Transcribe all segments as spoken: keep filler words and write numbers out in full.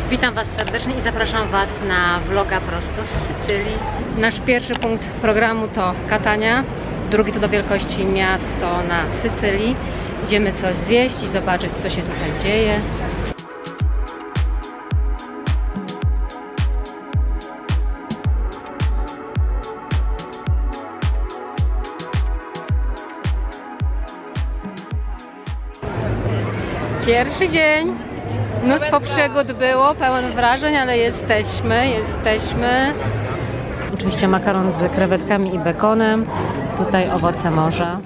Witam Was serdecznie i zapraszam Was na vloga prosto z Sycylii. Nasz pierwszy punkt programu to Catania, drugi to do wielkości miasto na Sycylii. Idziemy coś zjeść i zobaczyć, co się tutaj dzieje. Pierwszy dzień. Mnóstwo przygód było, pełen wrażeń, ale jesteśmy, jesteśmy. Oczywiście makaron z krewetkami i bekonem. Tutaj owoce morza.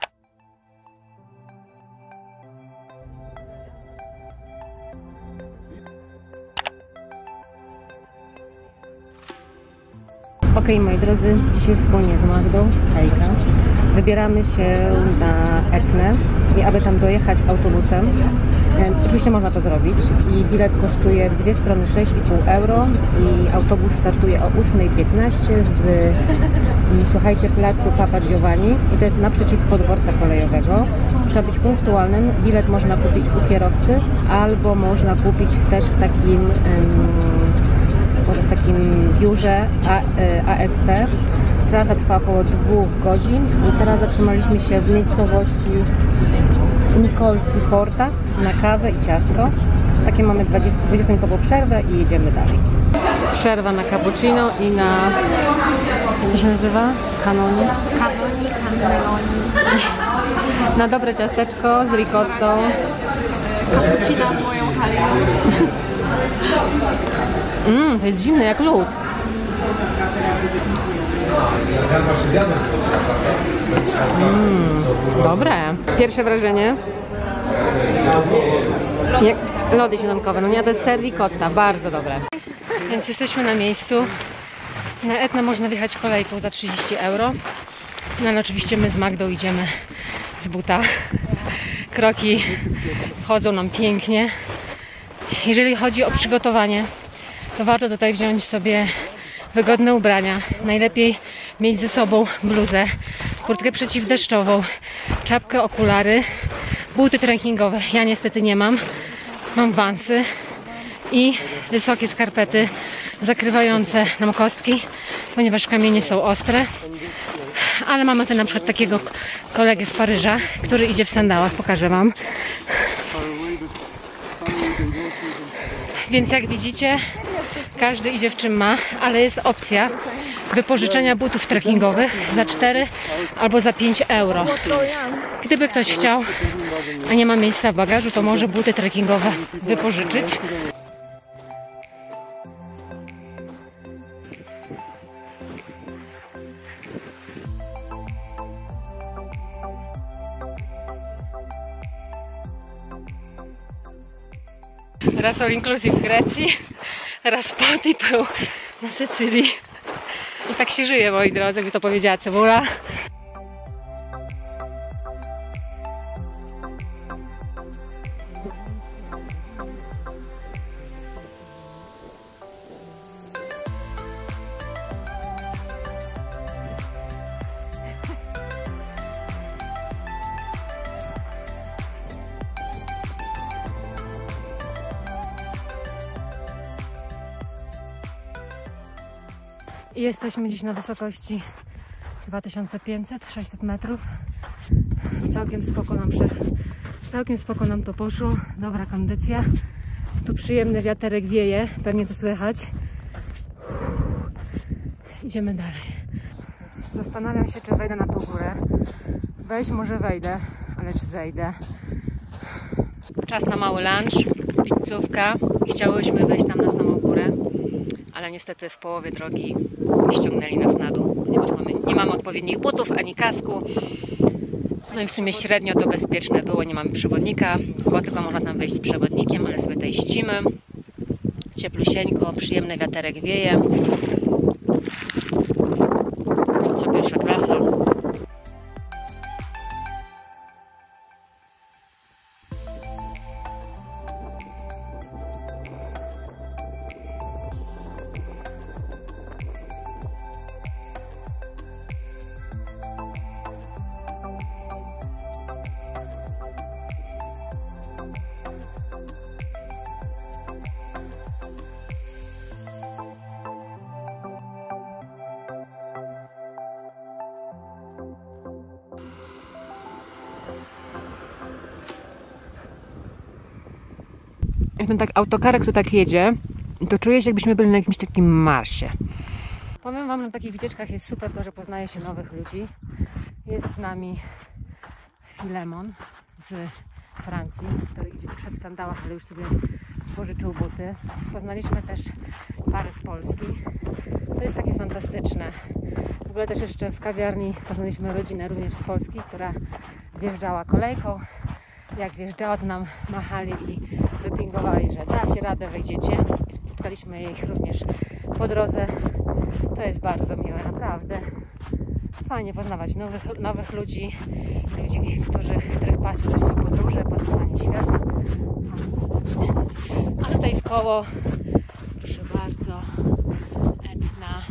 Ok, moi drodzy, dzisiaj wspólnie z Magdą, hejka, wybieramy się na Etnę i aby tam dojechać autobusem, oczywiście można to zrobić i bilet kosztuje dwie strony sześć i pół euro i autobus startuje o ósma piętnaście z, słuchajcie, placu Papa Giovanni i to jest naprzeciwko dworca kolejowego. Trzeba być punktualnym, bilet można kupić u kierowcy albo można kupić też w takim może w takim biurze A S T. Trasa trwa około dwóch godzin i teraz zatrzymaliśmy się w miejscowości Nicolsi Porta na kawę i ciastko. Takie mamy dwudziestominutową przerwę i jedziemy dalej. Przerwa na cappuccino i na... jak to się nazywa? Cannoli? Cannoli, cannelloni. Na dobre ciasteczko z ricottą. Cappuccino z moją haliną. Mmm, to jest zimne jak lód. Mmm, dobre. Pierwsze wrażenie. Jak lody śmietankowe. No nie, to jest ser ricotta. Bardzo dobre. Więc jesteśmy na miejscu. Na Etnę można wjechać kolejką za trzydzieści euro. No ale oczywiście my z Magdą idziemy z buta. Kroki wchodzą nam pięknie. Jeżeli chodzi o przygotowanie, to warto tutaj wziąć sobie wygodne ubrania. Najlepiej mieć ze sobą bluzę, kurtkę przeciwdeszczową, czapkę, okulary, buty trekkingowe. Ja niestety nie mam. Mam wansy i wysokie skarpety zakrywające nam kostki, ponieważ kamienie są ostre. Ale mamy tu na przykład takiego kolegę z Paryża, który idzie w sandałach. Pokażę Wam. Więc jak widzicie, każdy idzie w czym ma, ale jest opcja wypożyczenia butów trekkingowych za cztery albo za pięć euro. Gdyby ktoś chciał, a nie ma miejsca w bagażu, to może buty trekkingowe wypożyczyć. Raz all inclusive w Grecji, raz pot i pył na Sycylii. I tak się żyje, moi drodzy, jakby to powiedziała Cebula. I jesteśmy dziś na wysokości dwa tysiące pięćset do sześciuset metrów. Całkiem spoko nam prze... Całkiem spoko nam to poszło. Dobra kondycja. Tu przyjemny wiaterek wieje. Pewnie to słychać. Uff. Idziemy dalej. Zastanawiam się, czy wejdę na tą górę. Wejść może wejdę, ale czy zejdę? Czas na mały lunch. Pizzówka. Chciałyśmy wejść tam na samą górę, ale niestety w połowie drogi ściągnęli nas na dół, ponieważ mamy, nie mamy odpowiednich butów ani kasku. No i w sumie średnio to bezpieczne było, nie mamy przewodnika, bo tylko można tam wejść z przewodnikiem, ale sobie tutaj siedzimy. Cieplusieńko, przyjemny wiaterek wieje. Co pierwsza klasa. Jak ten tak autokarek tu tak jedzie, to czuję się, jakbyśmy byli na jakimś takim Marsie. Powiem wam, że na takich wycieczkach jest super to, że poznaje się nowych ludzi. Jest z nami Filemon z Francji, który idzie przed w sandałach, ale już sobie pożyczył buty. Poznaliśmy też parę z Polski. To jest takie fantastyczne. W ogóle też jeszcze w kawiarni poznaliśmy rodzinę również z Polski, która wjeżdżała kolejką. Jak wjeżdżała, to nam machali i wypingowali, że dacie radę, wejdziecie. I spotkaliśmy ich również po drodze. To jest bardzo miłe, naprawdę. Fajnie poznawać nowych, nowych ludzi, ludzi, którzy, których pasją też są podróże, poznawanie świata. Fantastycznie. A tutaj w koło, proszę bardzo, Etna.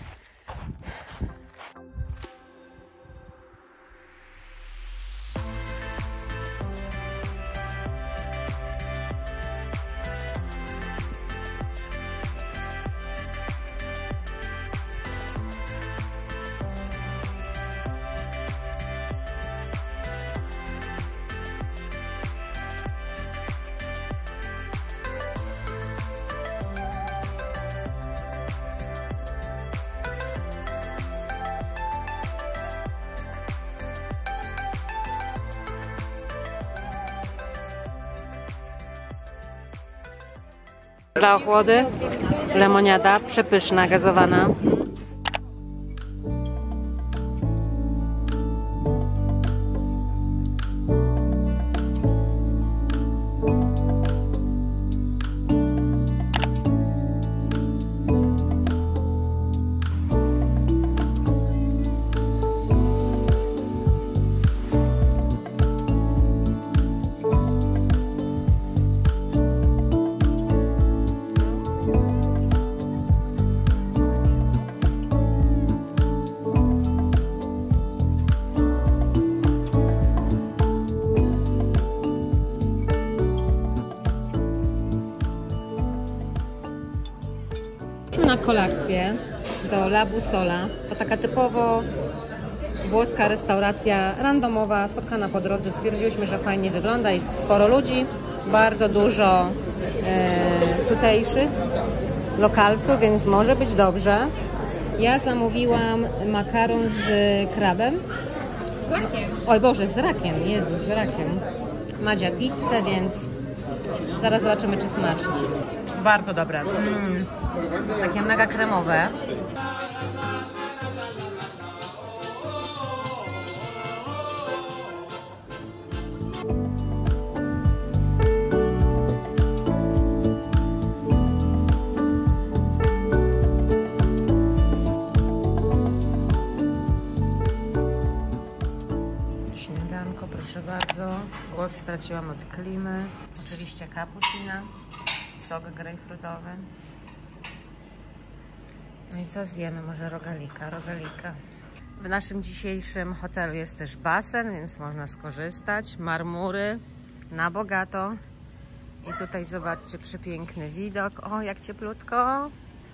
Dla ochłody lemoniada, przepyszna, gazowana. Na kolację do La Bussola. To taka typowo włoska restauracja randomowa, spotkana po drodze. Stwierdziłyśmy, że fajnie wygląda, jest sporo ludzi, bardzo dużo e, tutejszych lokalsów, więc może być dobrze. Ja zamówiłam makaron z krabem. Z rakiem. Oj Boże, z rakiem, Jezus, z rakiem. Madzia pizzę, więc zaraz zobaczymy, czy smacznie. Bardzo dobre. Mm. Takie mega kremowe. Śniadanko, proszę bardzo. Głos straciłam od klimy. Oczywiście cappuccina. Sok grejpfrutowy. No i co zjemy? Może rogalika, rogalika. W naszym dzisiejszym hotelu jest też basen, więc można skorzystać. Marmury na bogato. I tutaj zobaczcie, przepiękny widok. O, jak cieplutko.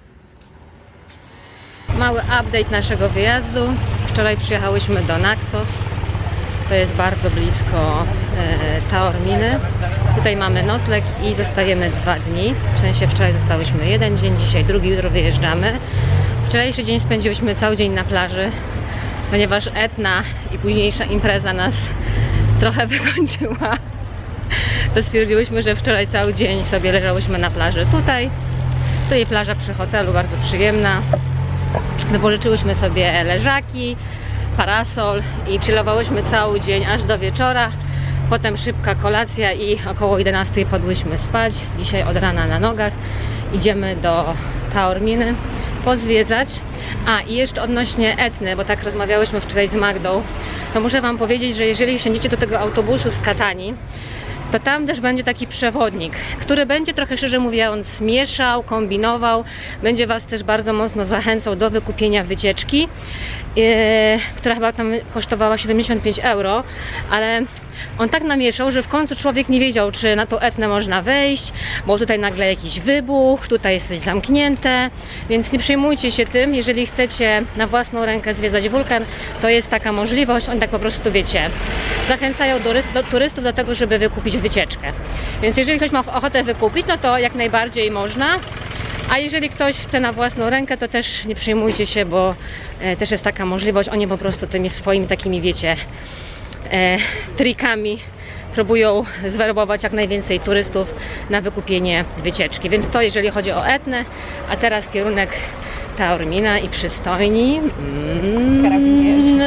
Mały update naszego wyjazdu. Wczoraj przyjechałyśmy do Naxos. To jest bardzo blisko e, Taorminy. Tutaj mamy nocleg i zostajemy dwa dni. W sensie wczoraj zostałyśmy jeden dzień, dzisiaj drugi, jutro wyjeżdżamy. Wczorajszy dzień spędziłyśmy cały dzień na plaży, ponieważ Etna i późniejsza impreza nas trochę wykończyła. To stwierdziłyśmy, że wczoraj cały dzień sobie leżałyśmy na plaży tutaj. Tutaj plaża przy hotelu, bardzo przyjemna. Wypożyczyłyśmy sobie leżaki, parasol i chillowałyśmy cały dzień aż do wieczora. Potem szybka kolacja i około jedenastej padłyśmy spać. Dzisiaj od rana na nogach. Idziemy do Taorminy pozwiedzać. A i jeszcze odnośnie Etny, bo tak rozmawiałyśmy wczoraj z Magdą, to muszę wam powiedzieć, że jeżeli wsiądziecie do tego autobusu z Katani, to tam też będzie taki przewodnik, który będzie trochę, szczerze mówiąc, mieszał, kombinował, będzie was też bardzo mocno zachęcał do wykupienia wycieczki, yy, która chyba tam kosztowała siedemdziesiąt pięć euro, ale On tak namieszał, że w końcu człowiek nie wiedział, czy na tą Etnę można wejść, bo tutaj nagle jakiś wybuch, tutaj jest coś zamknięte, więc nie przejmujcie się tym. Jeżeli chcecie na własną rękę zwiedzać wulkan, to jest taka możliwość. Oni tak po prostu, wiecie, zachęcają do, do turystów do tego, żeby wykupić wycieczkę. Więc jeżeli ktoś ma ochotę wykupić, no to jak najbardziej można. A jeżeli ktoś chce na własną rękę, to też nie przejmujcie się, bo e, też jest taka możliwość. Oni po prostu tymi swoimi takimi, wiecie, e, trikami próbują zwerbować jak najwięcej turystów na wykupienie wycieczki. Więc to jeżeli chodzi o Etnę, a teraz kierunek Taormina i przystojni. Mm, Karabinieri.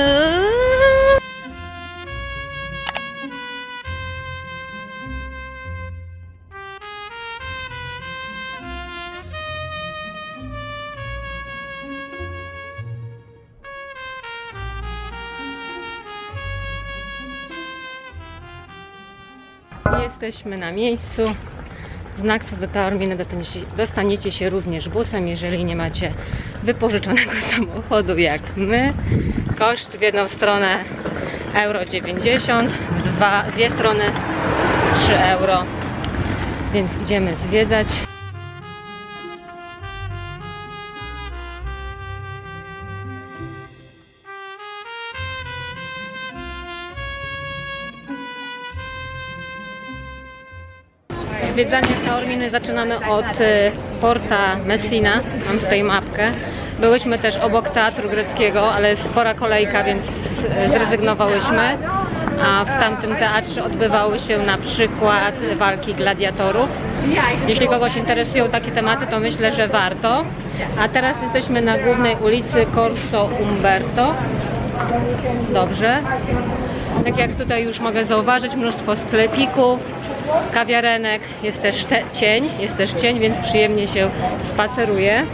Jesteśmy na miejscu. Z Naxos do Taormina dostaniecie, dostaniecie się również busem, jeżeli nie macie wypożyczonego samochodu jak my. Koszt w jedną stronę euro dziewięćdziesiąt, w dwa, dwie strony trzy euro. Więc idziemy zwiedzać. Zwiedzanie Taorminy zaczynamy od Porta Messina. Mam tutaj mapkę. Byłyśmy też obok teatru greckiego, ale jest spora kolejka, więc zrezygnowałyśmy. A w tamtym teatrze odbywały się na przykład walki gladiatorów. Jeśli kogoś interesują takie tematy, to myślę, że warto. A teraz jesteśmy na głównej ulicy Corso Umberto. Dobrze. Tak jak tutaj już mogę zauważyć, mnóstwo sklepików, kawiarenek, jest też te, cień, jest też cień, więc przyjemnie się spaceruje.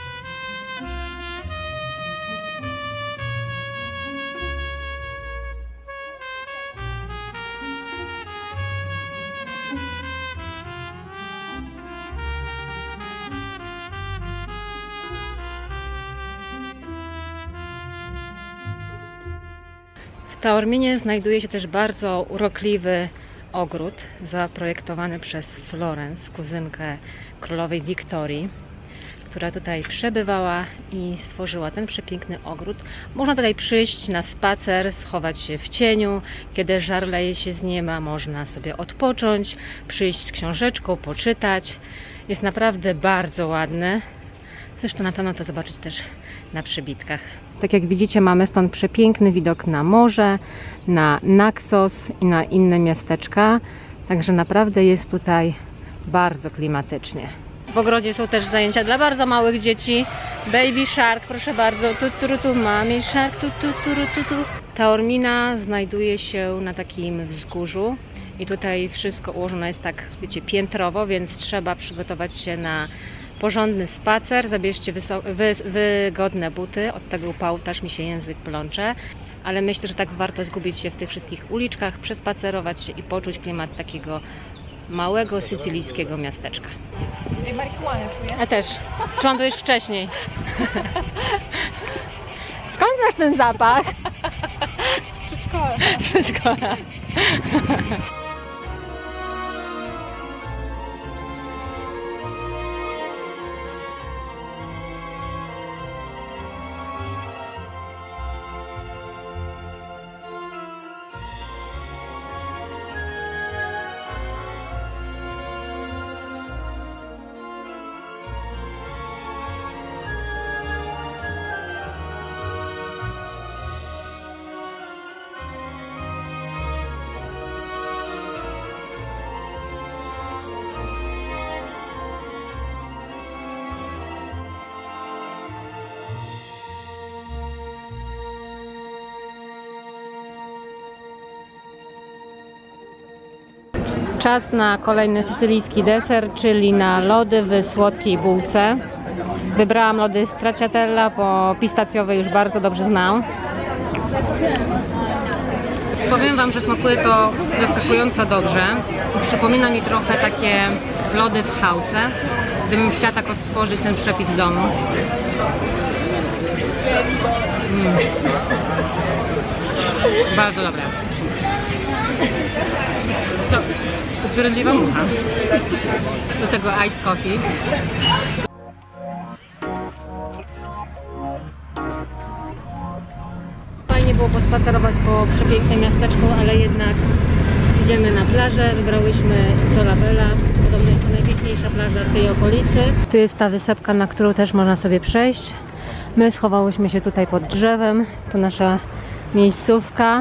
W Taorminie znajduje się też bardzo urokliwy ogród zaprojektowany przez Florence, kuzynkę królowej Wiktorii, która tutaj przebywała i stworzyła ten przepiękny ogród. Można tutaj przyjść na spacer, schować się w cieniu, kiedy żar leje się z nieba, można sobie odpocząć, przyjść z książeczką, poczytać. Jest naprawdę bardzo ładny. Zresztą na pewno to zobaczyć też na przybitkach. Tak jak widzicie, mamy stąd przepiękny widok na morze, na Naxos i na inne miasteczka. Także naprawdę jest tutaj bardzo klimatycznie. W ogrodzie są też zajęcia dla bardzo małych dzieci. Baby Shark, proszę bardzo. Tu, tu, tu, Mami Shark, tu, tu, tu, tu, tu. Taormina znajduje się na takim wzgórzu i tutaj wszystko ułożone jest tak, wiecie, piętrowo, więc trzeba przygotować się na porządny spacer. Zabierzcie wy wygodne buty, od tego upału też mi się język plącze, ale myślę, że tak warto zgubić się w tych wszystkich uliczkach, przespacerować się i poczuć klimat takiego małego sycylijskiego miasteczka. Ja też. Czułam to już wcześniej. Skąd masz ten zapach? Z przedszkola. Z przedszkola. Czas na kolejny sycylijski deser, czyli na lody w słodkiej bułce. Wybrałam lody stracciatella, bo pistacjowe już bardzo dobrze znam. Powiem Wam, że smakuje to zaskakująco dobrze. Przypomina mi trochę takie lody w chałce. Gdybym chciała tak odtworzyć ten przepis w domu. Mm. Bardzo dobre. To upierdliwa mucha. Do tego ice coffee. Fajnie było pospacerować po przepięknym miasteczku, ale jednak idziemy na plażę. Wybrałyśmy Solabella. Podobno jest to najpiękniejsza plaża w tej okolicy. Tu jest ta wysepka, na którą też można sobie przejść. My schowałyśmy się tutaj pod drzewem. To nasza miejscówka.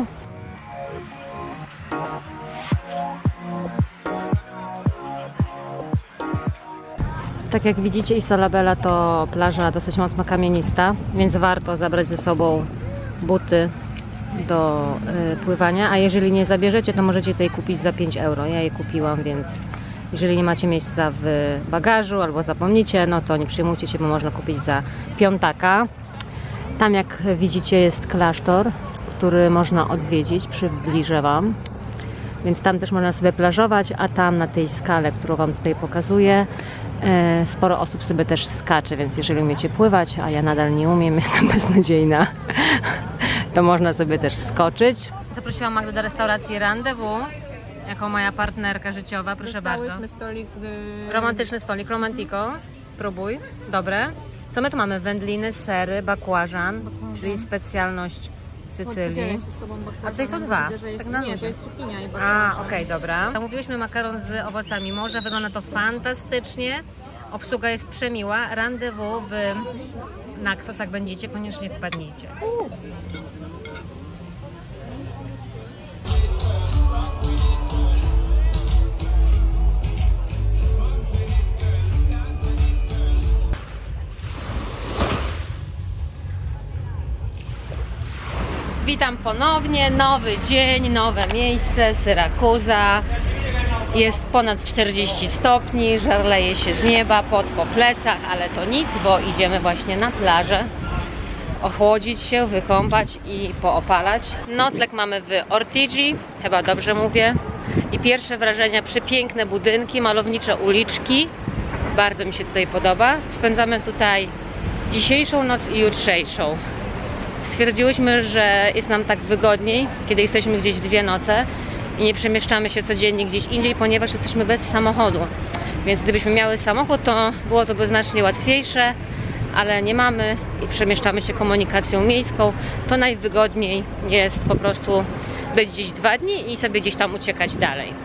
Tak jak widzicie, Solabella to plaża dosyć mocno kamienista, więc warto zabrać ze sobą buty do y, pływania, a jeżeli nie zabierzecie, to możecie tutaj kupić za pięć euro. Ja je kupiłam, więc jeżeli nie macie miejsca w bagażu albo zapomnicie, no to nie przyjmujcie się, bo można kupić za piątaka. Tam, jak widzicie, jest klasztor, który można odwiedzić, przybliżę Wam. Więc tam też można sobie plażować, a tam na tej skale, którą Wam tutaj pokazuję, sporo osób sobie też skacze, więc jeżeli umiecie pływać, a ja nadal nie umiem, jestem beznadziejna, to można sobie też skoczyć. Zaprosiłam Magdę do restauracji Rendezvous, jako moja partnerka życiowa, proszę bardzo. Stolik, gdy... Romantyczny stolik, romantico. Próbuj. Dobre. Co my tu mamy? Wędliny, sery, bakłażan, bakłażan. Czyli specjalność Sycylii. A tutaj są dwa. Widzę, że jest, tak na nie, że jest cukinia i bakłażan. A, okej, okay, dobra. Zamówiłyśmy makaron z owocami morza. Wygląda to fantastycznie. Obsługa jest przemiła. Rendezvous w Naxos, jak będziecie, koniecznie wpadnijcie. Witam ponownie, nowy dzień, nowe miejsce, Syrakuza. Jest ponad czterdzieści stopni, żarleje się z nieba, pot po plecach, ale to nic, bo idziemy właśnie na plażę. Ochłodzić się, wykąpać i poopalać. Nocleg mamy w Ortigi, chyba dobrze mówię. I pierwsze wrażenia, przepiękne budynki, malownicze uliczki. Bardzo mi się tutaj podoba. Spędzamy tutaj dzisiejszą noc i jutrzejszą. Stwierdziłyśmy, że jest nam tak wygodniej, kiedy jesteśmy gdzieś dwie noce i nie przemieszczamy się codziennie gdzieś indziej, ponieważ jesteśmy bez samochodu. Więc gdybyśmy miały samochód, to było to by znacznie łatwiejsze, ale nie mamy i przemieszczamy się komunikacją miejską. To najwygodniej jest po prostu być gdzieś dwa dni i sobie gdzieś tam uciekać dalej.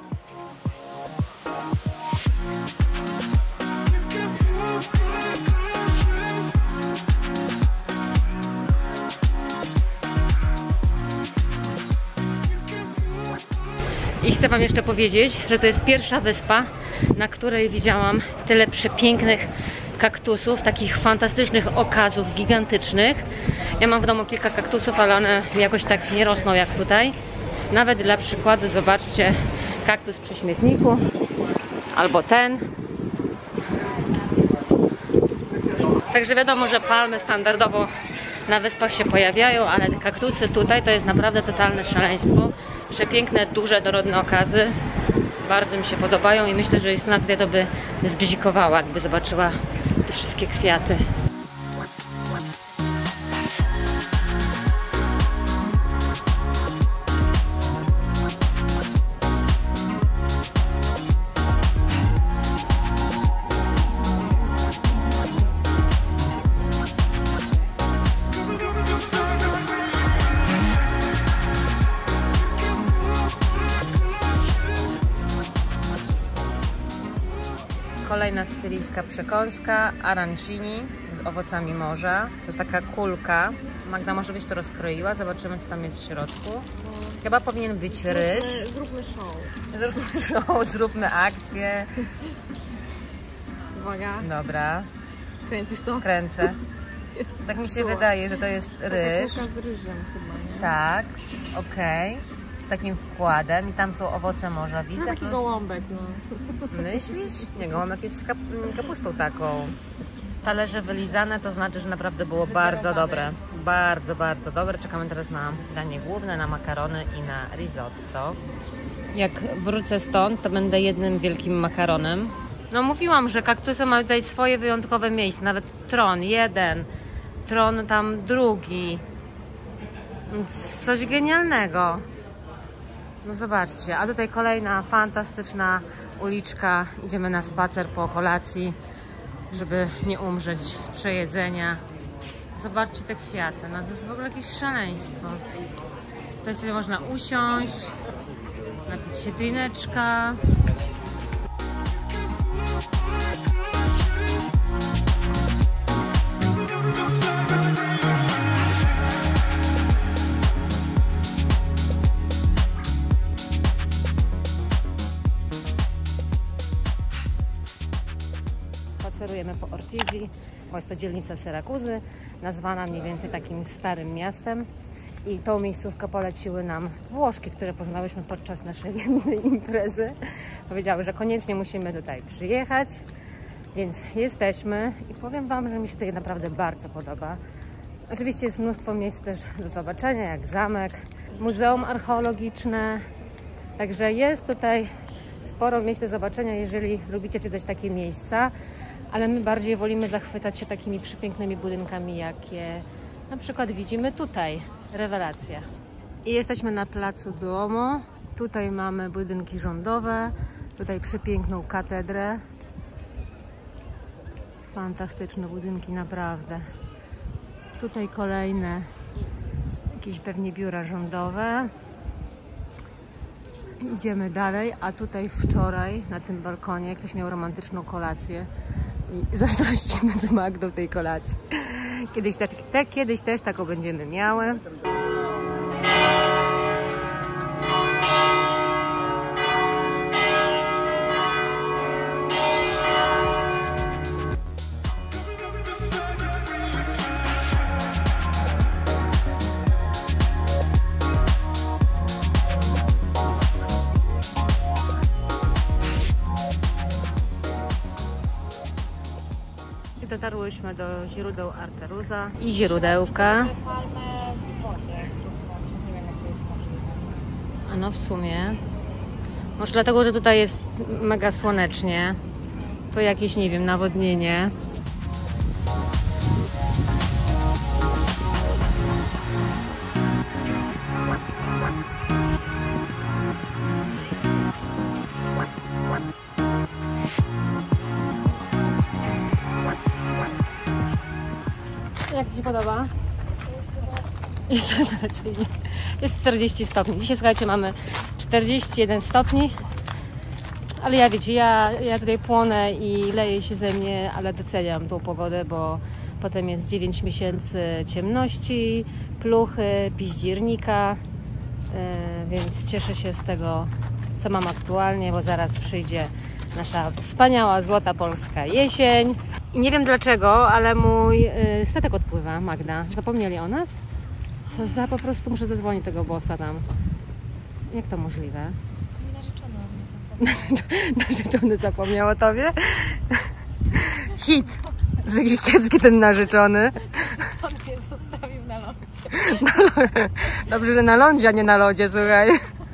I chcę Wam jeszcze powiedzieć, że to jest pierwsza wyspa, na której widziałam tyle przepięknych kaktusów, takich fantastycznych okazów, gigantycznych. Ja mam w domu kilka kaktusów, ale one jakoś tak nie rosną jak tutaj. Nawet dla przykładu zobaczcie kaktus przy śmietniku, albo ten. Także wiadomo, że palmy standardowo na wyspach się pojawiają, ale te kaktusy tutaj to jest naprawdę totalne szaleństwo. Przepiękne, duże, dorodne okazy. Bardzo mi się podobają i myślę, że Justyna tutaj to by zbzikowała, jakby zobaczyła te wszystkie kwiaty. Kolejna sycylijska przekąska, arancini z owocami morza. To jest taka kulka. Magda może byś to rozkroiła, zobaczymy, co tam jest w środku. Chyba powinien być ryż. Zróbmy show. Zróbmy show, zróbmy akcję. Uwaga. Dobra. Kręcisz to? Kręcę. Tak mi się wydaje, że to jest ryż. Taka z ryżem chyba, nie? Tak, okej. Okay. Z takim wkładem i tam są owoce morza. Widzę taki plus... gołąbek, no. Myślisz? Nie, gołąbek jest z kap kapustą taką. Talerze wylizane, to znaczy, że naprawdę było bardzo dobre. Bardzo, bardzo dobre. Czekamy teraz na danie główne, na makarony i na risotto. Jak wrócę stąd, to będę jednym wielkim makaronem. No mówiłam, że kaktusy mają tutaj swoje wyjątkowe miejsce. Nawet tron jeden, tron tam drugi. Coś genialnego. No zobaczcie, a tutaj kolejna fantastyczna uliczka. Idziemy na spacer po kolacji, żeby nie umrzeć z przejedzenia. Zobaczcie te kwiaty, no to jest w ogóle jakieś szaleństwo. Tutaj sobie można usiąść, napić się drineczka. Spacerujemy po Ortizi, bo jest to dzielnica Syrakuzy, nazwana mniej więcej takim starym miastem. I tą miejscówkę poleciły nam Włoszki, które poznałyśmy podczas naszej jednej imprezy. Powiedziały, że koniecznie musimy tutaj przyjechać, więc jesteśmy i powiem Wam, że mi się tutaj naprawdę bardzo podoba. Oczywiście jest mnóstwo miejsc też do zobaczenia, jak zamek, muzeum archeologiczne, także jest tutaj sporo miejsc do zobaczenia, jeżeli lubicie zwiedzać takie miejsca, ale my bardziej wolimy zachwycać się takimi przepięknymi budynkami, jakie na przykład widzimy tutaj. Rewelacja. I jesteśmy na placu Duomo. Tutaj mamy budynki rządowe. Tutaj przepiękną katedrę. Fantastyczne budynki, naprawdę. Tutaj kolejne jakieś pewnie biura rządowe. Idziemy dalej, a tutaj wczoraj na tym balkonie ktoś miał romantyczną kolację i zazdrościmy z Magdą tej kolacji. Kiedyś też, te, kiedyś też taką będziemy miały. Dotarłyśmy do źródeł Arteruza i źródełka. A no w sumie. Może dlatego, że tutaj jest mega słonecznie. To jakieś, nie wiem, nawodnienie. Jak Ci się podoba? Jest rewelacyjnie. Jest czterdzieści stopni. Dzisiaj, słuchajcie, mamy czterdzieści jeden stopni. Ale ja, wiecie, ja, ja tutaj płonę i leje się ze mnie, ale doceniam tą pogodę, bo potem jest dziewięć miesięcy ciemności, pluchy, piździernika. Yy, więc cieszę się z tego, co mam aktualnie, bo zaraz przyjdzie nasza wspaniała, złota polska jesień. I nie wiem dlaczego, ale mój yy, statek odpływa, Magda. Zapomnieli o nas? Co za, po prostu muszę zadzwonić tego bossa tam. Jak to możliwe? Narzeczony o mnie zapomniał. Narzeczony zapomniał o tobie? Hit! Kiepski ten narzeczony. On mnie zostawił na lądzie. Dobrze, że na lądzie, a nie na lodzie, słuchaj.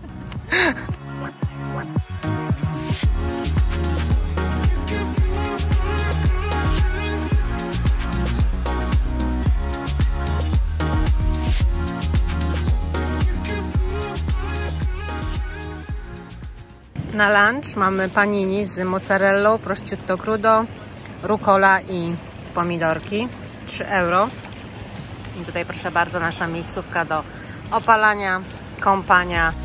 Na lunch mamy panini z mozzarellą, prosciutto crudo, rucola i pomidorki. trzy euro. I tutaj proszę bardzo nasza miejscówka do opalania, kąpania.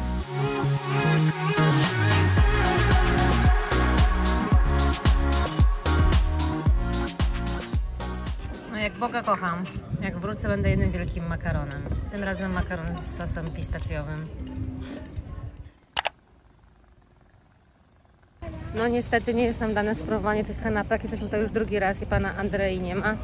No jak Boga kocham. Jak wrócę, będę jednym wielkim makaronem. Tym razem makaron z sosem pistacjowym. No niestety nie jest nam dane spróbowanie tych kanapek. Jesteśmy tutaj już drugi raz i pana Andrei nie ma.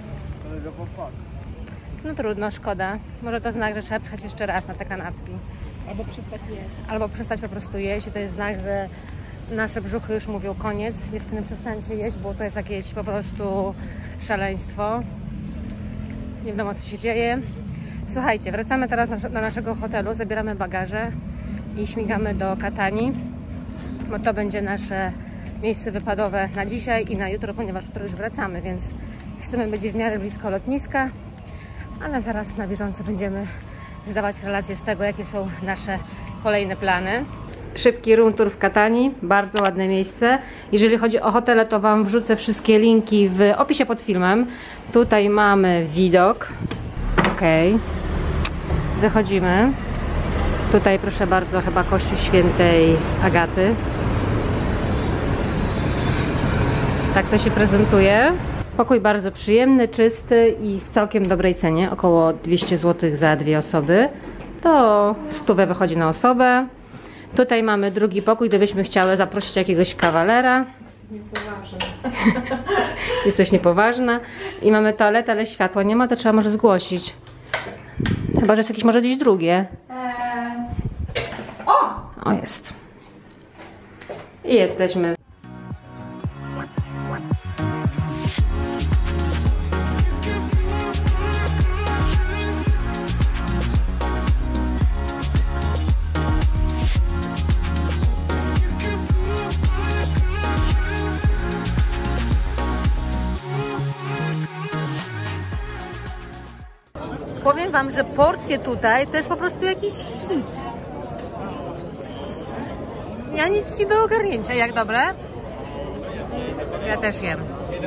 No trudno, szkoda. Może to znak, że trzeba przyjechać jeszcze raz na te kanapki. Albo przestać jeść. Albo przestać po prostu jeść i to jest znak, że nasze brzuchy już mówią koniec. Dziewczyny, przestańcie jeść, bo to jest jakieś po prostu szaleństwo. Nie wiadomo, co się dzieje. Słuchajcie, wracamy teraz do naszego hotelu, zabieramy bagaże i śmigamy do Katani, bo to będzie nasze miejsce wypadowe na dzisiaj i na jutro, ponieważ jutro już wracamy, więc chcemy być w miarę blisko lotniska, ale zaraz na bieżąco będziemy zdawać relacje z tego, jakie są nasze kolejne plany. Szybki room tour w Katanii, bardzo ładne miejsce. Jeżeli chodzi o hotele, to Wam wrzucę wszystkie linki w opisie pod filmem. Tutaj mamy widok. Ok. Wychodzimy. Tutaj proszę bardzo, chyba kościół świętej Agaty. Tak to się prezentuje. Pokój bardzo przyjemny, czysty i w całkiem dobrej cenie. Około dwieście złotych za dwie osoby. To stówę wychodzi na osobę. Tutaj mamy drugi pokój, gdybyśmy chciały zaprosić jakiegoś kawalera. Niepoważne. Jesteś niepoważna. I mamy toaletę, ale światła nie ma, to trzeba może zgłosić. Chyba że jest jakieś może gdzieś drugie. Eee... O! O, jest. I jesteśmy. Powiem Wam, że porcje tutaj to jest po prostu jakiś hit. Ja nic nie do ogarnięcia. Jak dobre? Ja też jem.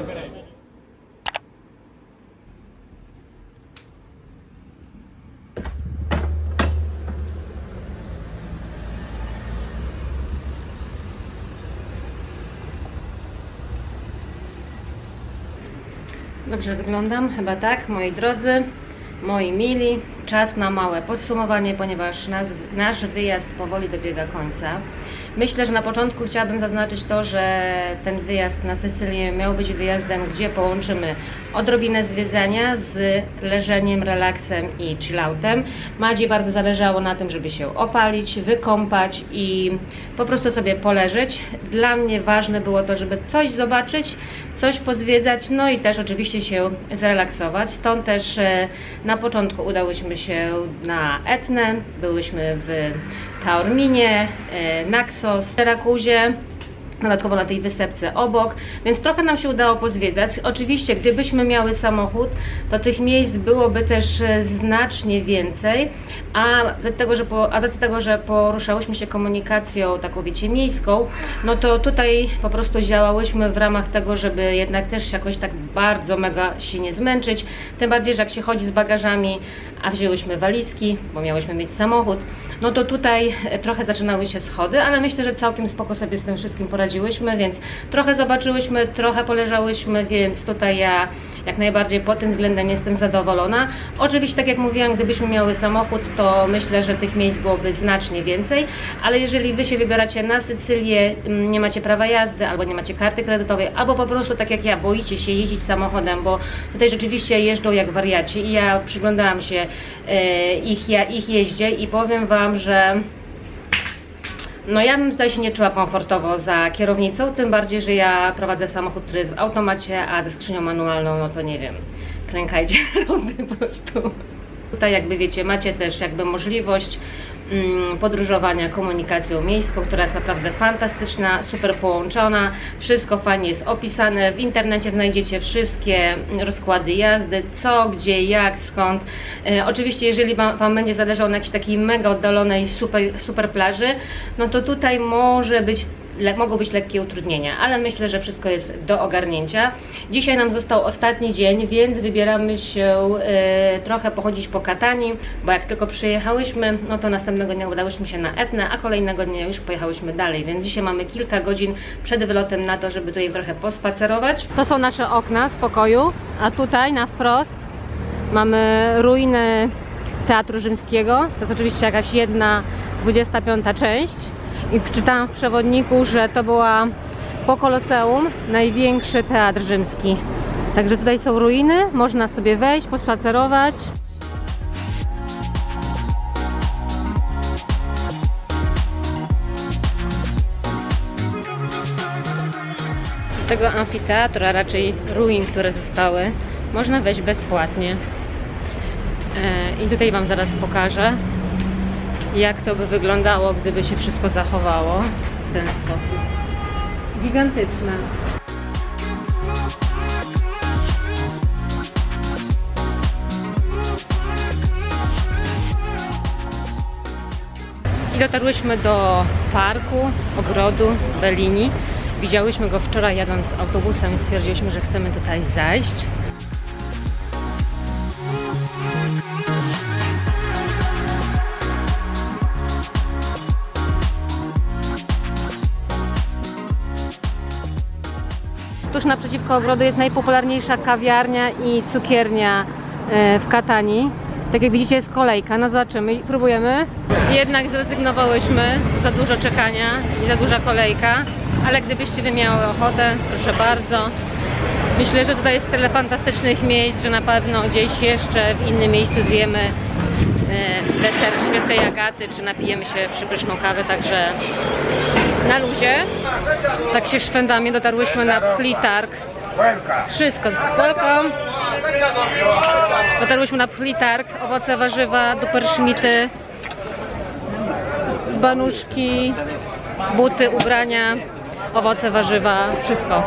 Dobrze wyglądam? Chyba tak, moi drodzy. Moi mili, czas na małe podsumowanie, ponieważ nas, nasz wyjazd powoli dobiega końca. Myślę, że na początku chciałabym zaznaczyć to, że ten wyjazd na Sycylię miał być wyjazdem, gdzie połączymy odrobinę zwiedzania z leżeniem, relaksem i chilloutem. Madzi bardzo zależało na tym, żeby się opalić, wykąpać i po prostu sobie poleżeć. Dla mnie ważne było to, żeby coś zobaczyć, coś pozwiedzać, no i też oczywiście się zrelaksować. Stąd też na początku udałyśmy się na Etnę, byłyśmy w Taorminie, Naxos, Syrakuzie, dodatkowo na tej wysepce obok, więc trochę nam się udało pozwiedzać. Oczywiście, gdybyśmy miały samochód, to tych miejsc byłoby też znacznie więcej, a z tego, że, po, a z tego, że poruszałyśmy się komunikacją taką, wiecie, miejską, no to tutaj po prostu działałyśmy w ramach tego, żeby jednak też jakoś tak bardzo mega się nie zmęczyć, tym bardziej, że jak się chodzi z bagażami, a wzięłyśmy walizki, bo miałyśmy mieć samochód, no to tutaj trochę zaczynały się schody, ale myślę, że całkiem spoko sobie z tym wszystkim poradziłyśmy, więc trochę zobaczyłyśmy, trochę poleżałyśmy, więc tutaj ja jak najbardziej pod tym względem jestem zadowolona. Oczywiście, tak jak mówiłam, gdybyśmy miały samochód, to myślę, że tych miejsc byłoby znacznie więcej, ale jeżeli Wy się wybieracie na Sycylię, nie macie prawa jazdy, albo nie macie karty kredytowej, albo po prostu tak jak ja, boicie się jeździć samochodem, bo tutaj rzeczywiście jeżdżą jak wariaci i ja przyglądałam się e, ich, ja, ich jeździe i powiem Wam, że no ja bym tutaj się nie czuła komfortowo za kierownicą, tym bardziej, że ja prowadzę samochód, który jest w automacie, a ze skrzynią manualną, no to nie wiem, klękajcie rundy po prostu. Tutaj jakby wiecie, macie też jakby możliwość mm, podróżowania komunikacją miejską, która jest naprawdę fantastyczna, super połączona, wszystko fajnie jest opisane, w internecie znajdziecie wszystkie rozkłady jazdy, co, gdzie, jak, skąd. E, oczywiście jeżeli wam, wam będzie zależało na jakiejś takiej mega oddalonej super, super plaży, no to tutaj może być Le, mogą być lekkie utrudnienia, ale myślę, że wszystko jest do ogarnięcia. Dzisiaj nam został ostatni dzień, więc wybieramy się y, trochę pochodzić po Katanii, bo jak tylko przyjechałyśmy, no to następnego dnia udałyśmy się na Etnę, a kolejnego dnia już pojechałyśmy dalej, więc dzisiaj mamy kilka godzin przed wylotem na to, żeby tutaj trochę pospacerować. To są nasze okna z pokoju, a tutaj na wprost mamy ruiny Teatru Rzymskiego. To jest oczywiście jakaś jedna dwudziesta piąta część. I czytałam w przewodniku, że to była po Koloseum największy teatr rzymski. Także tutaj są ruiny, można sobie wejść, pospacerować. Do tego amfiteatru, a raczej ruin, które zostały, można wejść bezpłatnie. I tutaj Wam zaraz pokażę, jak to by wyglądało, gdyby się wszystko zachowało w ten sposób. Gigantyczne. I dotarłyśmy do parku, ogrodu Bellini. Widziałyśmy go wczoraj jadąc autobusem i stwierdziliśmy, że chcemy tutaj zajść. Tuż naprzeciwko ogrodu jest najpopularniejsza kawiarnia i cukiernia w Katanii. Tak jak widzicie, jest kolejka, no zobaczymy, próbujemy. Jednak zrezygnowałyśmy, za dużo czekania i za duża kolejka, ale gdybyście wy miały ochotę, proszę bardzo. Myślę, że tutaj jest tyle fantastycznych miejsc, że na pewno gdzieś jeszcze w innym miejscu zjemy deser Świętej Agaty, czy napijemy się przepyszną kawę, także na luzie. Tak się szwendami dotarłyśmy na Pchli-Targ. Wszystko, welcome! Dotarłyśmy na Pchli-Targ, owoce, warzywa, duperszmity, dzbanuszki, buty, ubrania, owoce, warzywa, wszystko.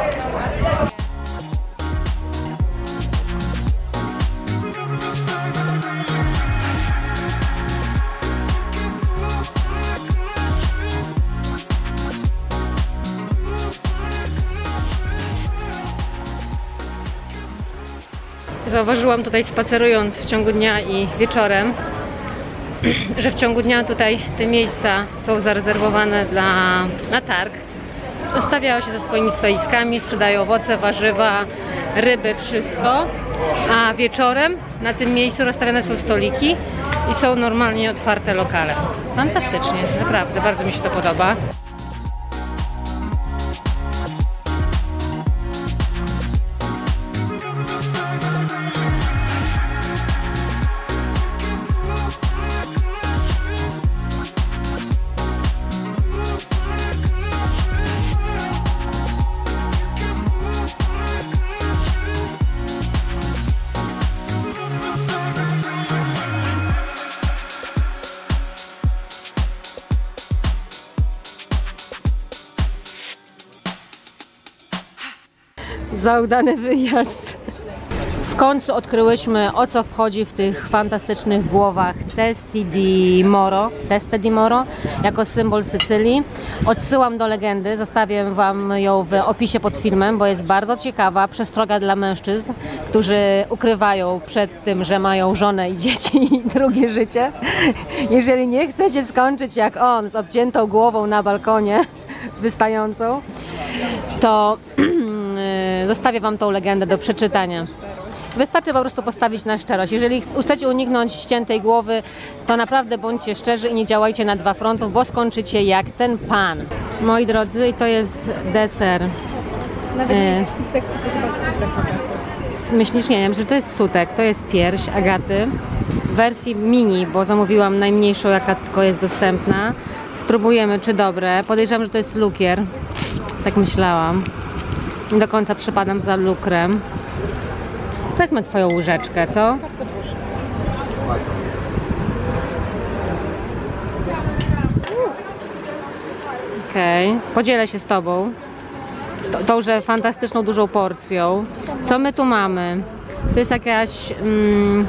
Zauważyłam tutaj, spacerując w ciągu dnia i wieczorem, że w ciągu dnia tutaj te miejsca są zarezerwowane dla, na targ. Zostawiają się ze swoimi stoiskami, sprzedają owoce, warzywa, ryby, wszystko. A wieczorem na tym miejscu rozstawione są stoliki i są normalnie otwarte lokale. Fantastycznie, naprawdę, bardzo mi się to podoba. Za udany wyjazd. W końcu odkryłyśmy, o co wchodzi w tych fantastycznych głowach Testi di Moro, Teste di Moro, jako symbol Sycylii. Odsyłam do legendy, zostawię wam ją w opisie pod filmem, bo jest bardzo ciekawa. Przestroga dla mężczyzn, którzy ukrywają przed tym, że mają żonę i dzieci i drugie życie. Jeżeli nie chcecie skończyć jak on, z obciętą głową na balkonie, wystającą, to zostawię wam tą legendę do przeczytania. Wystarczy po prostu postawić na szczerość. Jeżeli chcecie uniknąć ściętej głowy, to naprawdę bądźcie szczerzy i nie działajcie na dwa frontów, bo skończycie jak ten pan. Moi drodzy, i to jest deser. Nawet nie jest sutek, to chyba sutek. Myślisz, nie wiem, że to jest sutek, to jest pierś Agaty w wersji mini, bo zamówiłam najmniejszą, jaka tylko jest dostępna. Spróbujemy, czy dobre. Podejrzewam, że to jest lukier. Tak myślałam. Nie do końca przypadam za lukrem. Wezmę twoją łyżeczkę, co? Okej, okay. Podzielę się z tobą tą, że fantastyczną, dużą porcją. Co my tu mamy? To jest jakaś mm,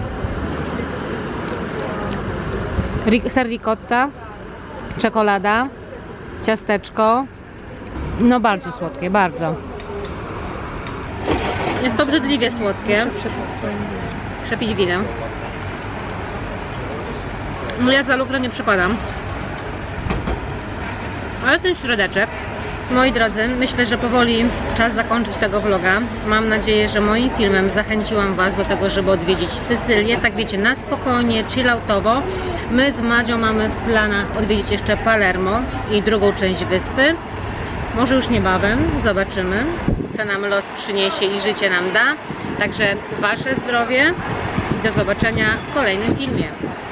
ser ricotta, czekolada, ciasteczko. No bardzo słodkie, bardzo. Jest to obrzydliwie słodkie. Przepić winę. No ja za lukrem nie przypadam. Ale ten środeczek. Moi drodzy, myślę, że powoli czas zakończyć tego vloga. Mam nadzieję, że moim filmem zachęciłam was do tego, żeby odwiedzić Sycylię. Tak wiecie, na spokojnie, chilloutowo. My z Madzią mamy w planach odwiedzić jeszcze Palermo i drugą część wyspy. Może już niebawem, zobaczymy, co nam los przyniesie i życie nam da. Także wasze zdrowie i do zobaczenia w kolejnym filmie.